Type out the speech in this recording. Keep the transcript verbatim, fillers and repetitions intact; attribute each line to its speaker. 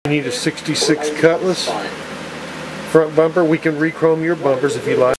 Speaker 1: You need a sixty-six Cutlass front bumper. We can re-chrome your bumpers if you like.